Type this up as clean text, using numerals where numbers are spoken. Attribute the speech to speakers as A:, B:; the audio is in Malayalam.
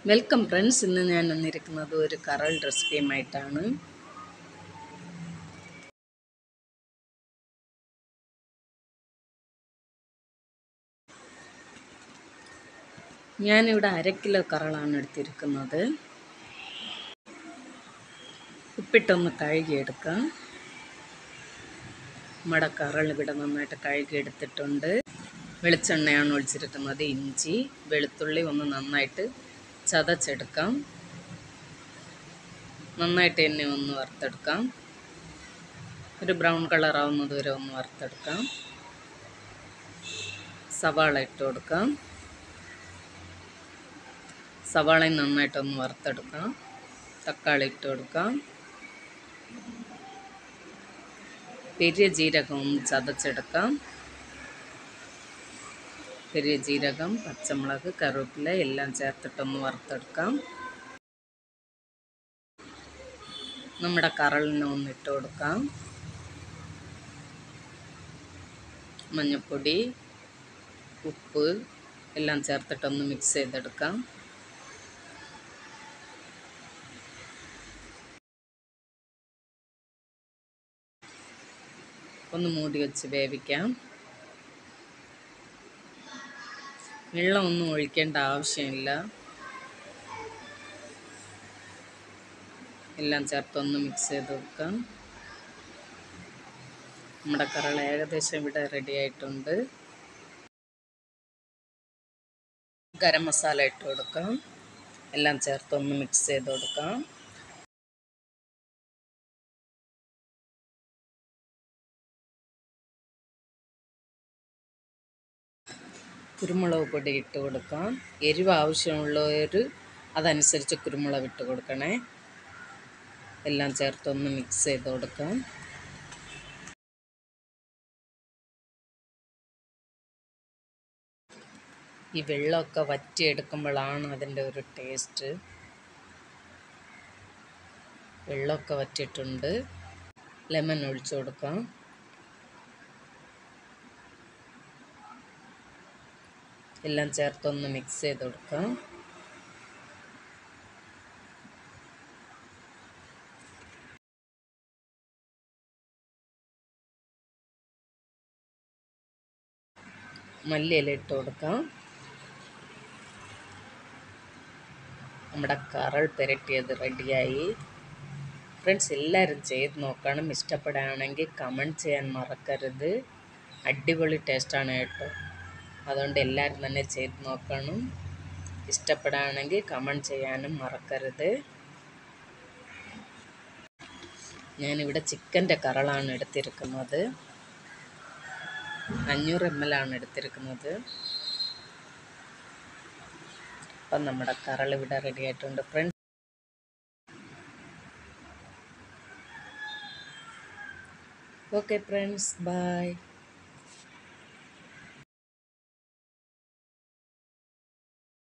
A: Welcome friends. ഇന്ന് ഞാൻ വന്നിരിക്കുന്നത് ഒരു കറൽ റെസിപ്പിയുമായിട്ടാണ്. ഞാനിവിടെ 1/2 കിലോ കറളാണ് എടുത്തിരിക്കുന്നത്. ഉപ്പിട്ടൊന്ന് കഴുകിയെടുക്കാം. നമ്മുടെ കറൾ ഇവിടെ നന്നായിട്ട് കഴുകിയെടുത്തിട്ടുണ്ട്. വെളിച്ചെണ്ണയാണ് ഒഴിച്ചിരിക്കുന്നത്. ഇഞ്ചി വെളുത്തുള്ളി ഒന്ന് നന്നായിട്ട് ചതച്ചെടുക്കാം. നന്നായിട്ട് എന്നെ ഒന്ന് വറുത്തെടുക്കാം. ഒരു ബ്രൗൺ കളർ ആവുന്നത് വരെ ഒന്ന് വറുത്തെടുക്കാം. സവാള ഇട്ട് കൊടുക്കാം. സവാളയും നന്നായിട്ടൊന്ന് വറുത്തെടുക്കാം. തക്കാളി ഇട്ട് കൊടുക്കാം. പെരിയ ജീരകം ഒന്ന് ചതച്ചെടുക്കാം. പെരിയ ജീരകം, പച്ചമുളക്, കറിവേപ്പില എല്ലാം ചേർത്തിട്ടൊന്ന് വറുത്തെടുക്കാം. നമ്മുടെ കറളിനെ ഒന്ന് ഇട്ട് കൊടുക്കാം. മഞ്ഞൾപ്പൊടി, ഉപ്പ് എല്ലാം ചേർത്തിട്ടൊന്ന് മിക്സ് ചെയ്തെടുക്കാം. ഒന്ന് മൂടി വെച്ച് വേവിക്കാം. വെള്ളമൊന്നും ഒഴിക്കേണ്ട ആവശ്യമില്ല. എല്ലാം ചേർത്തൊന്ന് മിക്സ് ചെയ്ത് കൊടുക്കാം. നമ്മുടെ കറൾ ഏകദേശം ഇവിടെ റെഡി ആയിട്ടുണ്ട്. ഗരം മസാല ഇട്ട് കൊടുക്കാം. എല്ലാം ചേർത്തൊന്ന് മിക്സ് ചെയ്ത് കൊടുക്കാം. കുരുമുളക് പൊടി ഇട്ട് കൊടുക്കാം. എരിവ് ആവശ്യമുള്ളവർ അതനുസരിച്ച് കുരുമുളക് ഇട്ട് കൊടുക്കണേ. എല്ലാം ചേർത്തൊന്ന് മിക്സ് ചെയ്ത് കൊടുക്കാം. ഈ വെള്ളമൊക്കെ വറ്റിയെടുക്കുമ്പോഴാണ് അതിൻ്റെ ഒരു ടേസ്റ്റ്. വെള്ളമൊക്കെ വറ്റിയിട്ടുണ്ട്. ലെമൺ ഒഴിച്ചു കൊടുക്കാം. എല്ലാം ചേർത്തൊന്ന് മിക്സ് ചെയ്ത് കൊടുക്കാം. മല്ലിയില ഇട്ട് കൊടുക്കാം. നമ്മുടെ കറൾ പുരട്ടിയത് റെഡിയായി. ഫ്രണ്ട്സ്, എല്ലാവരും ചെയ്ത് നോക്കണം. ഇഷ്ടപ്പെടുകയാണെങ്കിൽ കമൻറ്റ് ചെയ്യാൻ മറക്കരുത്. അടിപൊളി ടേസ്റ്റാണ് കേട്ടോ. അതുകൊണ്ട് എല്ലാവരും തന്നെ ചെയ്ത് നോക്കണം. ഇഷ്ടപ്പെടുകയാണെങ്കിൽ കമൻറ്റ് ചെയ്യാനും മറക്കരുത്. ഞാനിവിടെ ചിക്കൻ്റെ കറളാണ് എടുത്തിരിക്കുന്നത്. 500 ml ആണ് എടുത്തിരിക്കുന്നത്. അപ്പം നമ്മുടെ കറൾ ഇവിടെ റെഡി ആയിട്ടുണ്ട് ഫ്രണ്ട്സ്. Okay friends, by.